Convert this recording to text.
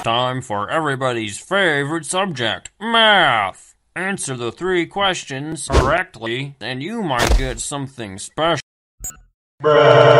Time for everybody's favorite subject, math. Answer the 3 questions correctly, and you might get something special. Bruh.